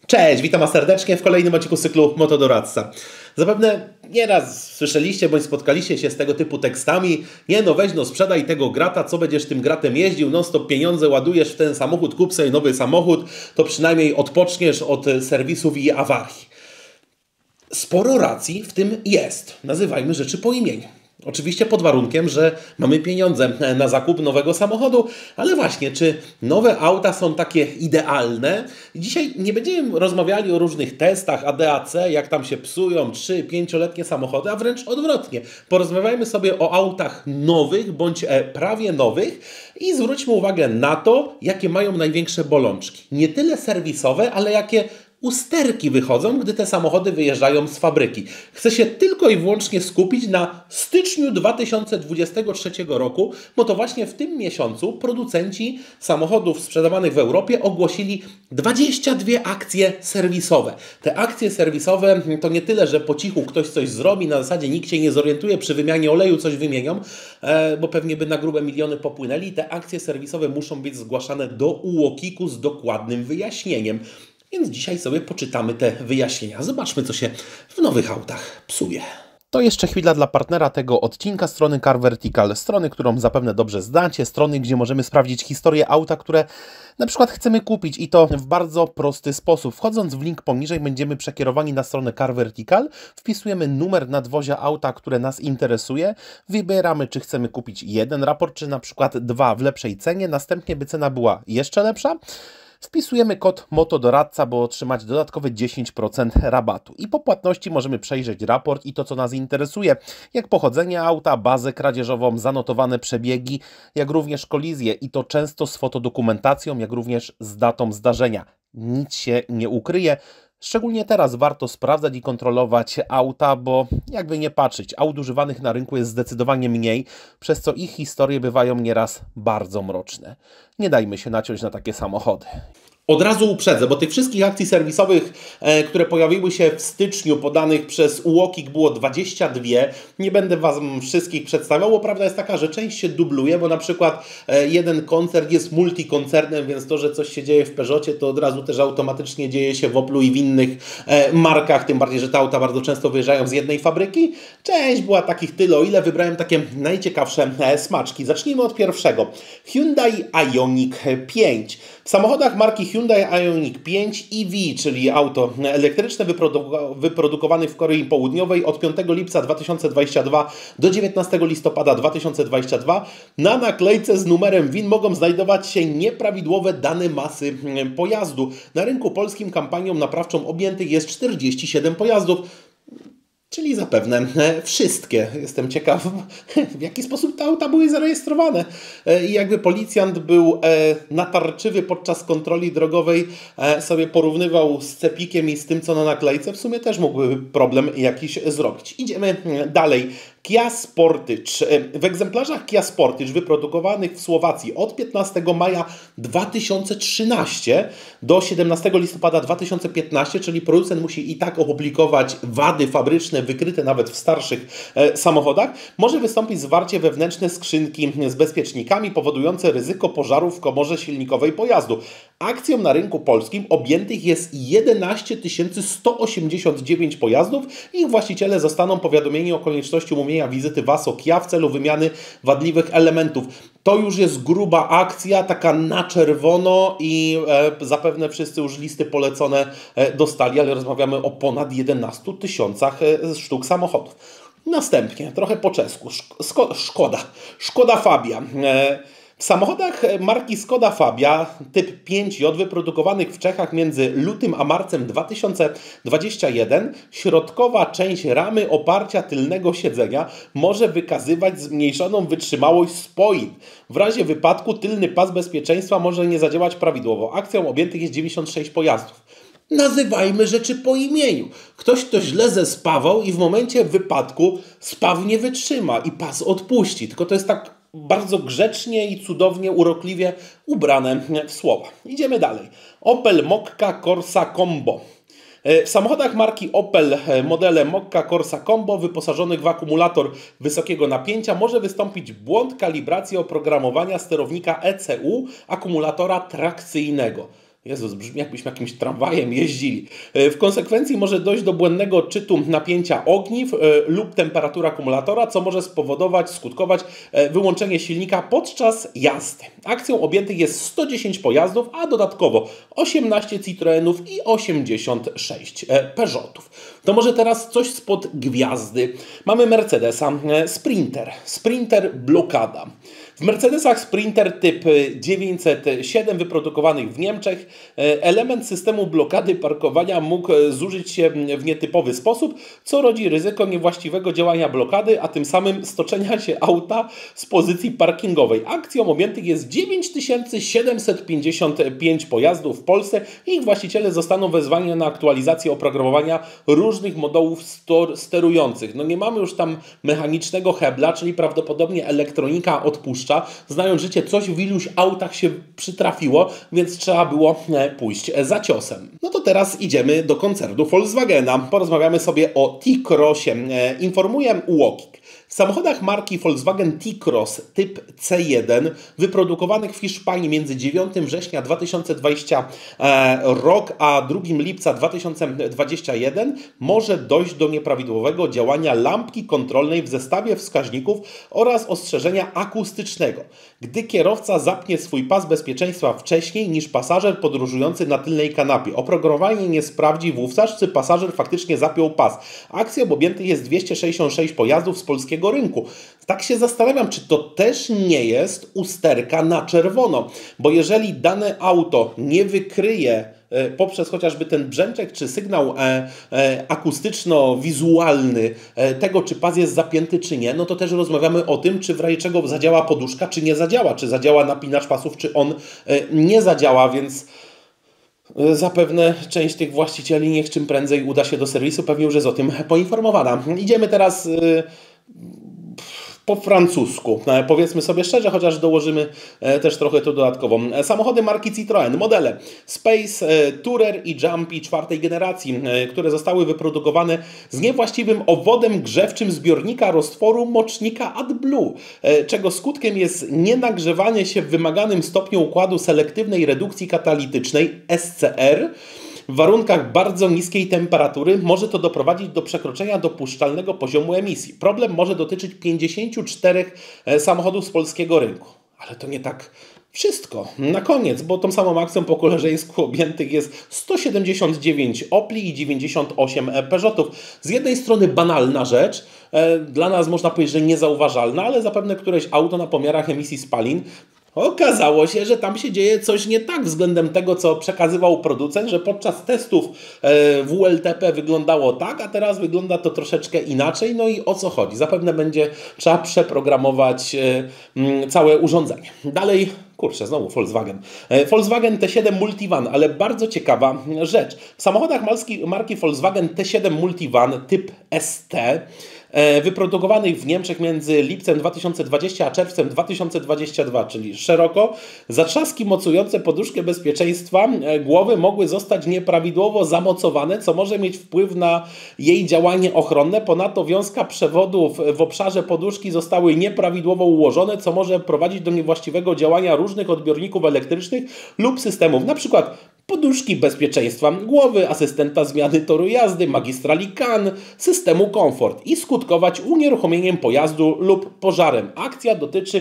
Cześć, witam Was serdecznie w kolejnym odcinku cyklu Motodoradca. Zapewne nieraz słyszeliście bądź spotkaliście się z tego typu tekstami. Nie no, weź no, sprzedaj tego grata, co będziesz tym gratem jeździł, non stop pieniądze ładujesz w ten samochód, kup sobie nowy samochód, to przynajmniej odpoczniesz od serwisów i awarii. Sporo racji w tym jest. Nazywajmy rzeczy po imieniu. Oczywiście pod warunkiem, że mamy pieniądze na zakup nowego samochodu, ale właśnie, czy nowe auta są takie idealne? Dzisiaj nie będziemy rozmawiali o różnych testach ADAC, jak tam się psują 3-5-letnie samochody, a wręcz odwrotnie. Porozmawiajmy sobie o autach nowych bądź prawie nowych i zwróćmy uwagę na to, jakie mają największe bolączki. Nie tyle serwisowe, ale jakie usterki wychodzą, gdy te samochody wyjeżdżają z fabryki. Chcę się tylko i wyłącznie skupić na styczniu 2023 roku, bo to właśnie w tym miesiącu producenci samochodów sprzedawanych w Europie ogłosili 22 akcje serwisowe. Te akcje serwisowe to nie tyle, że po cichu ktoś coś zrobi, na zasadzie nikt się nie zorientuje, przy wymianie oleju coś wymienią, bo pewnie by na grube miliony popłynęli. Te akcje serwisowe muszą być zgłaszane do UOKiK-u z dokładnym wyjaśnieniem. Więc dzisiaj sobie poczytamy te wyjaśnienia. Zobaczmy, co się w nowych autach psuje. To jeszcze chwila dla partnera tego odcinka, strony Car Vertical. Strony, którą zapewne dobrze znacie. Strony, gdzie możemy sprawdzić historię auta, które na przykład chcemy kupić i to w bardzo prosty sposób. Wchodząc w link poniżej będziemy przekierowani na stronę Car Vertical. Wpisujemy numer nadwozia auta, które nas interesuje. Wybieramy, czy chcemy kupić jeden raport, czy na przykład dwa w lepszej cenie. Następnie, by cena była jeszcze lepsza, wpisujemy kod Motodoradca, by otrzymać dodatkowe 10% rabatu. I po płatności możemy przejrzeć raport i to, co nas interesuje, jak pochodzenie auta, bazę kradzieżową, zanotowane przebiegi, jak również kolizje i to często z fotodokumentacją, jak również z datą zdarzenia. Nic się nie ukryje. Szczególnie teraz warto sprawdzać i kontrolować auta, bo jakby nie patrzeć, aut używanych na rynku jest zdecydowanie mniej, przez co ich historie bywają nieraz bardzo mroczne. Nie dajmy się naciąć na takie samochody. Od razu uprzedzę, bo tych wszystkich akcji serwisowych, które pojawiły się w styczniu podanych przez UOKiK było 22. Nie będę Wam wszystkich przedstawiał, bo prawda jest taka, że część się dubluje, bo na przykład jeden koncern jest multikoncernem, więc to, że coś się dzieje w Peugeotie, to od razu też automatycznie dzieje się w Oplu i w innych markach, tym bardziej, że te auta bardzo często wyjeżdżają z jednej fabryki. Część była takich tyle, o ile wybrałem takie najciekawsze smaczki. Zacznijmy od pierwszego. Hyundai Ioniq 5. W samochodach marki Hyundai Ioniq 5 EV, czyli auto elektryczne wyprodukowane w Korei Południowej od 5 lipca 2022 do 19 listopada 2022 na naklejce z numerem VIN mogą znajdować się nieprawidłowe dane masy pojazdu. Na rynku polskim kampanią naprawczą objętych jest 47 pojazdów. Czyli zapewne wszystkie. Jestem ciekaw, w jaki sposób te auta były zarejestrowane. I jakby policjant był natarczywy podczas kontroli drogowej, sobie porównywał z cepikiem i z tym, co na naklejce, w sumie też mógłby problem jakiś zrobić. Idziemy dalej. Kia Sportage. W egzemplarzach Kia Sportage wyprodukowanych w Słowacji od 15 maja 2013 do 17 listopada 2015, czyli producent musi i tak opublikować wady fabryczne wykryte nawet w starszych samochodach, może wystąpić zwarcie wewnętrzne skrzynki z bezpiecznikami powodujące ryzyko pożaru w komorze silnikowej pojazdu. Akcją na rynku polskim objętych jest 11 189 pojazdów i ich właściciele zostaną powiadomieni o konieczności umówienia wizyty w ASO Kia w celu wymiany wadliwych elementów. To już jest gruba akcja, taka na czerwono i zapewne wszyscy już listy polecone dostali, ale rozmawiamy o ponad 11 tysiącach sztuk samochodów. Następnie, trochę po czesku, Škoda Fabia. W samochodach marki Škoda Fabia typ 5J wyprodukowanych w Czechach między lutym a marcem 2021 środkowa część ramy oparcia tylnego siedzenia może wykazywać zmniejszoną wytrzymałość spojin. W razie wypadku tylny pas bezpieczeństwa może nie zadziałać prawidłowo. Akcją objętych jest 96 pojazdów. Nazywajmy rzeczy po imieniu. Ktoś to źle zespawał i w momencie wypadku spaw nie wytrzyma i pas odpuści. Tylko to jest tak bardzo grzecznie i cudownie, urokliwie ubrane w słowa. Idziemy dalej. Opel Mokka Corsa Combo. W samochodach marki Opel modele Mokka Corsa Combo wyposażonych w akumulator wysokiego napięcia może wystąpić błąd kalibracji oprogramowania sterownika ECU akumulatora trakcyjnego. Jezus, brzmi jakbyśmy jakimś tramwajem jeździli. W konsekwencji może dojść do błędnego odczytu napięcia ogniw lub temperatury akumulatora, co może skutkować wyłączenie silnika podczas jazdy. Akcją objętych jest 110 pojazdów, a dodatkowo 18 Citroenów i 86 Peugeotów. To może teraz coś spod gwiazdy. Mamy Mercedesa Sprinter. Sprinter blokada. W Mercedesach Sprinter typ 907 wyprodukowanych w Niemczech element systemu blokady parkowania mógł zużyć się w nietypowy sposób, co rodzi ryzyko niewłaściwego działania blokady, a tym samym stoczenia się auta z pozycji parkingowej. Akcją objętych jest 9755 pojazdów w Polsce i ich właściciele zostaną wezwani na aktualizację oprogramowania różnych modułów sterujących. No nie mamy już tam mechanicznego hebla, czyli prawdopodobnie elektronika odpuszcza. Znając życie, coś w iluś autach się przytrafiło, więc trzeba było pójść za ciosem. No to teraz idziemy do koncernu Volkswagena. Porozmawiamy sobie o T-Crossie. Informuje UOKiK. W samochodach marki Volkswagen T-Cross typ C1 wyprodukowanych w Hiszpanii między 9 września 2020 rok a 2 lipca 2021 może dojść do nieprawidłowego działania lampki kontrolnej w zestawie wskaźników oraz ostrzeżenia akustycznego, gdy kierowca zapnie swój pas bezpieczeństwa wcześniej niż pasażer podróżujący na tylnej kanapie. Oprogramowanie nie sprawdzi wówczas, czy pasażer faktycznie zapiął pas. Akcją objętych jest 266 pojazdów z polskiego rynku. Tak się zastanawiam, czy to też nie jest usterka na czerwono, bo jeżeli dane auto nie wykryje poprzez chociażby ten brzęczek czy sygnał akustyczno-wizualny tego, czy pas jest zapięty, czy nie, no to też rozmawiamy o tym, czy w razie czego zadziała poduszka, czy nie zadziała, czy zadziała napinacz pasów, czy on nie zadziała, więc zapewne część tych właścicieli niech czym prędzej uda się do serwisu, pewnie już jest o tym poinformowana. Idziemy teraz po francusku. Powiedzmy sobie szczerze, chociaż dołożymy też trochę to dodatkowo. Samochody marki Citroën, modele Space, Tourer i Jumpy czwartej generacji, które zostały wyprodukowane z niewłaściwym obwodem grzewczym zbiornika roztworu mocznika AdBlue, czego skutkiem jest nienagrzewanie się w wymaganym stopniu układu selektywnej redukcji katalitycznej SCR. W warunkach bardzo niskiej temperatury może to doprowadzić do przekroczenia dopuszczalnego poziomu emisji. Problem może dotyczyć 54 samochodów z polskiego rynku. Ale to nie tak wszystko. Na koniec, bo tą samą akcją po koleżeńsku objętych jest 179 Opli i 98 Peugeotów. Z jednej strony banalna rzecz, dla nas można powiedzieć, że niezauważalna, ale zapewne któreś auto na pomiarach emisji spalin okazało się, że tam się dzieje coś nie tak względem tego, co przekazywał producent, że podczas testów WLTP wyglądało tak, a teraz wygląda to troszeczkę inaczej. No i o co chodzi? Zapewne będzie trzeba przeprogramować całe urządzenie. Dalej, kurczę, znowu Volkswagen. Volkswagen T7 Multivan, ale bardzo ciekawa rzecz. W samochodach marki Volkswagen T7 Multivan typ ST wyprodukowanych w Niemczech między lipcem 2020 a czerwcem 2022, czyli szeroko, zatrzaski mocujące poduszkę bezpieczeństwa głowy mogły zostać nieprawidłowo zamocowane, co może mieć wpływ na jej działanie ochronne. Ponadto wiązka przewodów w obszarze poduszki zostały nieprawidłowo ułożone, co może prowadzić do niewłaściwego działania różnych odbiorników elektrycznych lub systemów, np. poduszki bezpieczeństwa głowy, asystenta zmiany toru jazdy, magistrali CAN, systemu komfort i skutkować unieruchomieniem pojazdu lub pożarem. Akcja dotyczy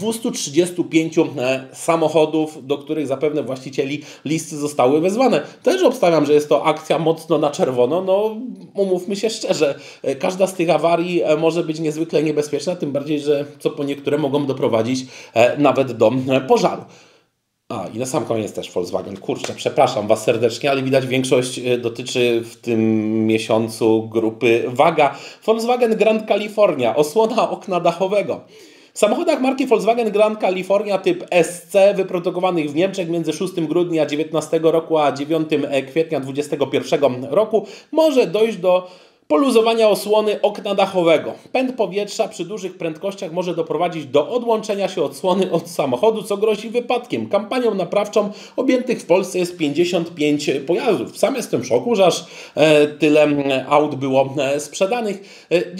235 samochodów, do których zapewne właścicieli listy zostały wezwane. Też obstawiam, że jest to akcja mocno na czerwono. No, umówmy się szczerze, każda z tych awarii może być niezwykle niebezpieczna, tym bardziej, że co po niektóre mogą doprowadzić nawet do pożaru. A, i na sam koniec też Volkswagen. Kurczę, przepraszam Was serdecznie, ale widać większość dotyczy w tym miesiącu grupy Waga. Volkswagen Grand California, osłona okna dachowego. W samochodach marki Volkswagen Grand California typ SC wyprodukowanych w Niemczech między 6 grudnia 2019 roku a 9 kwietnia 2021 roku może dojść do poluzowania osłony okna dachowego. Pęd powietrza przy dużych prędkościach może doprowadzić do odłączenia się osłony od samochodu, co grozi wypadkiem. Kampanią naprawczą objętych w Polsce jest 55 pojazdów. Sam jestem w szoku, że aż tyle aut było sprzedanych. Dzisiaj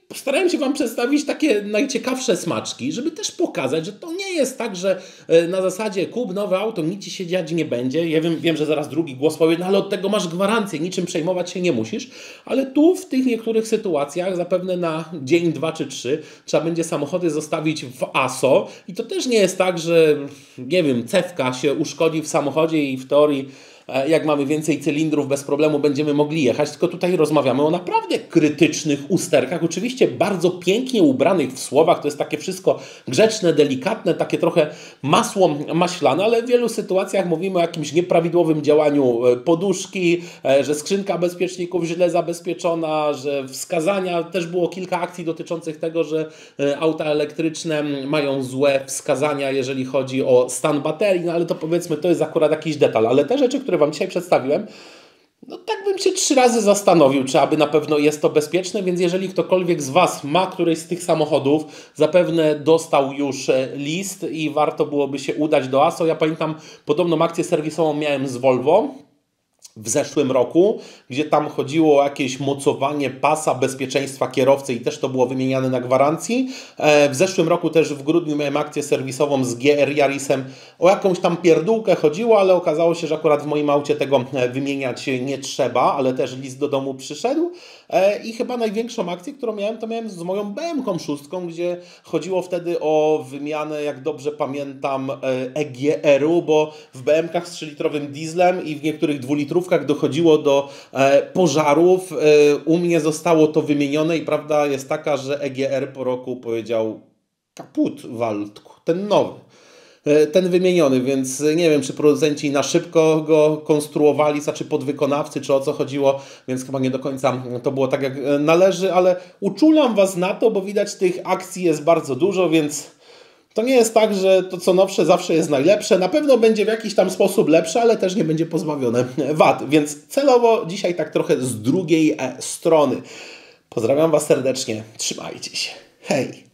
postarałem się Wam przedstawić takie najciekawsze smaczki, żeby też pokazać, że to nie jest tak, że na zasadzie kup nowe auto, nic Ci się dziać nie będzie. Ja wiem, że zaraz drugi głos powie, no ale od tego masz gwarancję, niczym przejmować się nie musisz, ale tu w tych niektórych sytuacjach zapewne na dzień, 2 czy 3 trzeba będzie samochody zostawić w ASO i to też nie jest tak, że nie wiem, cewka się uszkodzi w samochodzie i w teorii jak mamy więcej cylindrów, bez problemu będziemy mogli jechać, tylko tutaj rozmawiamy o naprawdę krytycznych usterkach, oczywiście bardzo pięknie ubranych w słowach, to jest takie wszystko grzeczne, delikatne, takie trochę masło maślane, ale w wielu sytuacjach mówimy o jakimś nieprawidłowym działaniu poduszki, że skrzynka bezpieczników źle zabezpieczona, że wskazania, też było kilka akcji dotyczących tego, że auta elektryczne mają złe wskazania, jeżeli chodzi o stan baterii, no ale to powiedzmy, to jest akurat jakiś detal, ale te rzeczy, które Wam dzisiaj przedstawiłem, no tak bym się 3 razy zastanowił, czy aby na pewno jest to bezpieczne, więc jeżeli ktokolwiek z Was ma któryś z tych samochodów, zapewne dostał już list i warto byłoby się udać do ASO. Ja pamiętam podobną akcję serwisową miałem z Volvo w zeszłym roku, gdzie tam chodziło o jakieś mocowanie pasa bezpieczeństwa kierowcy i też to było wymieniane na gwarancji. W zeszłym roku też w grudniu miałem akcję serwisową z GR Yarisem. O jakąś tam pierdółkę chodziło, ale okazało się, że akurat w moim aucie tego wymieniać nie trzeba, ale też list do domu przyszedł. I chyba największą akcję, którą miałem, to miałem z moją BM-ką 6, gdzie chodziło wtedy o wymianę, jak dobrze pamiętam, EGR-u, bo w BM-kach z 3-litrowym dieslem i w niektórych 2-litrówkach dochodziło do pożarów. U mnie zostało to wymienione i prawda jest taka, że EGR po roku powiedział kaput, Waldku, ten nowy. Ten wymieniony, więc nie wiem, czy producenci na szybko go konstruowali, czy podwykonawcy, czy o co chodziło, więc chyba nie do końca to było tak, jak należy, ale uczulam Was na to, bo widać tych akcji jest bardzo dużo, więc to nie jest tak, że to co nowsze zawsze jest najlepsze. Na pewno będzie w jakiś tam sposób lepsze, ale też nie będzie pozbawione wad, więc celowo dzisiaj tak trochę z drugiej strony. Pozdrawiam Was serdecznie, trzymajcie się, hej!